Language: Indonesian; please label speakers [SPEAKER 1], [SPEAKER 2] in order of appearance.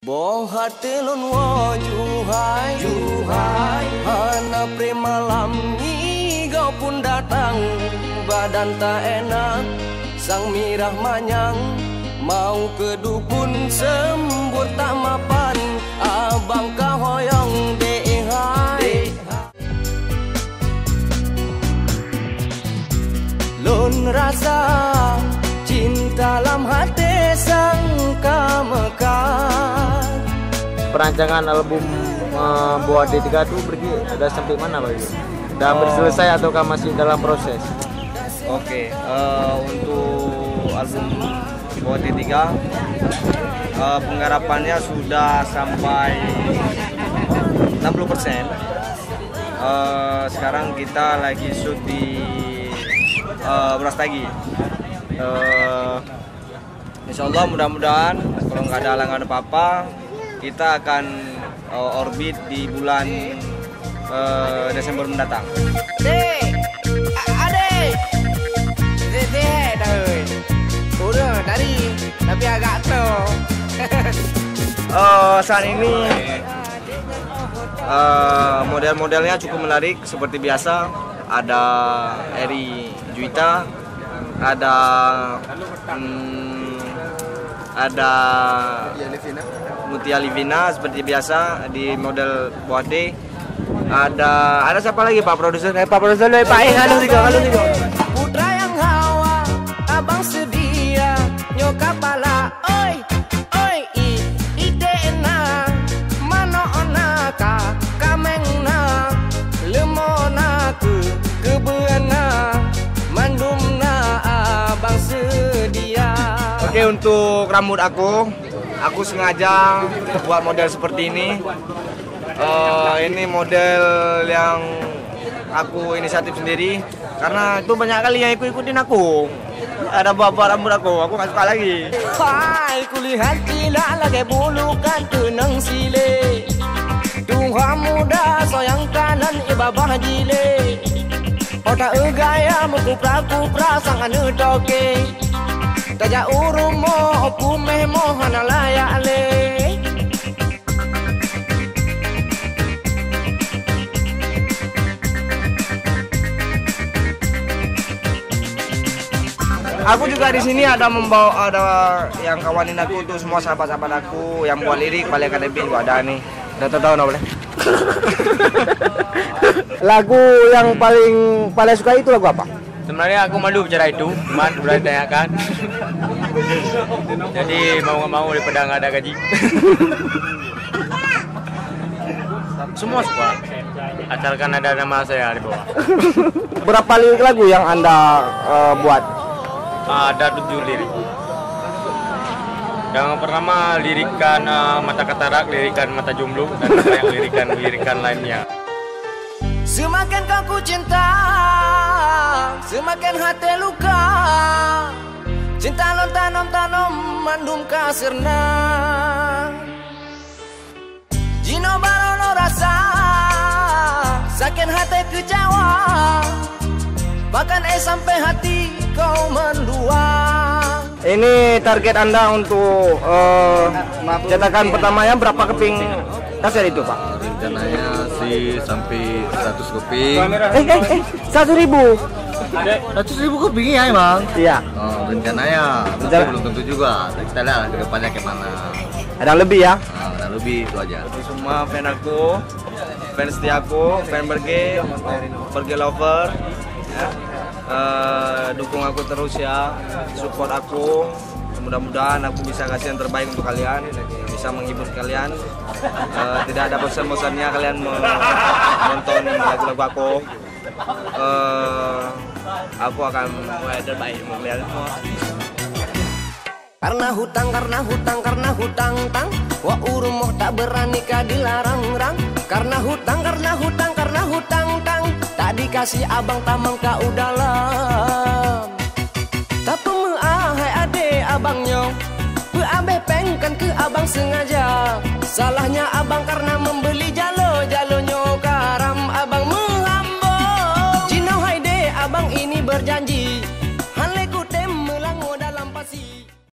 [SPEAKER 1] Boh hatelun wajuhai juhai hana premalam igau pun datang badan tak enak sang mirah manyang mau ke dukun sembur tak mapan abang kahoyong dehai lun rasa cinta dalam hati sang kamekan.
[SPEAKER 2] Perancangan album Buah D3 itu pergi sudah sampai mana Pak? Sudah selesai ataukah masih dalam proses?
[SPEAKER 3] Oke, untuk album Buah D3 penggarapannya sudah sampai 60%. Sekarang kita lagi shoot di Brastagi. Insya Allah mudah-mudahan kalau nggak ada halangan apa-apa kita akan orbit di bulan Desember mendatang.
[SPEAKER 1] Udah dari tapi agak tuh.
[SPEAKER 3] Saat ini model-modelnya cukup menarik seperti biasa. Ada Eri Juwita, ada Mutia Livina seperti biasa di model Buah D. Ada siapa lagi Pak Produser? Pak Produser Pak halo tiga.
[SPEAKER 1] Putra yang hawa, abang sedia, nyokap pala, oi, ide enak, mano onaka, kamengna, lemona kebeana, mandumna abang sedia.
[SPEAKER 3] Oke, untuk rambut aku sengaja buat model seperti ini. Ini model yang aku inisiatif sendiri karena itu banyak kali yang ikutin aku. Ada buat rambut aku nggak suka lagi.
[SPEAKER 1] Hai kulihat tidak lagi bulukan tenang sile. Tuha muda soyang kanan ibabah jile. Otak gaya mukupra sangan utoke. Tajak urumo opumeh mohana layak le.
[SPEAKER 3] Aku juga di sini ada yang kawanin aku untuk semua sahabat-sahabat aku yang buat lirik paling akademik juga ada nih. Udah tahu nggak boleh?
[SPEAKER 2] Lagu yang paling suka itu lagu apa?
[SPEAKER 4] Sebenarnya aku malu bicara itu, cuma udah ditanyakan. Jadi mau nggak mau daripada nggak ada gaji. Semua suka, asalkan ada nama saya di bawah.
[SPEAKER 2] Berapa lirik lagu yang Anda buat?
[SPEAKER 4] Ada 7 lirik. Yang pertama lirikan mata katarak, lirikan mata jomblo, dan yang lirikan lainnya.
[SPEAKER 1] Semakin kau ku cinta, semakin hati luka. Cinta lon tanom mandum kasirna. Jino barono rasa, sakit hati kecewa. Bahkan sampai hati kau mendua.
[SPEAKER 2] Ini target Anda untuk cetakan pertamanya berapa keping kaset itu Pak?
[SPEAKER 5] Rencananya sih sampai 100 keping.
[SPEAKER 2] 1.000.
[SPEAKER 5] 100.000 keping ya emang?
[SPEAKER 2] Iya.
[SPEAKER 5] Rencananya tapi belum tentu juga. Kita lihat ke depannya kemana.
[SPEAKER 2] Ada lebih ya?
[SPEAKER 5] Ada lebih itu aja.
[SPEAKER 3] Semua fan aku, fans setiaku, fan Berge lover. Dukung aku terus ya, support aku. Mudah-mudahan aku bisa kasih yang terbaik untuk kalian, bisa menghibur kalian. Tidak ada bosan-bosannya kalian menonton lagu-lagu aku. Aku akan mulai terbaik untuk kalian semua.
[SPEAKER 1] Karena hutang tang. Wa urumoh tak berani ka dilarang-rang. Karena hutang tang. Tak dikasih abang tamang ka udalam. Tapi hai ade abangnya. Abe pengkan ke abang sengaja. Salahnya abang karena membeli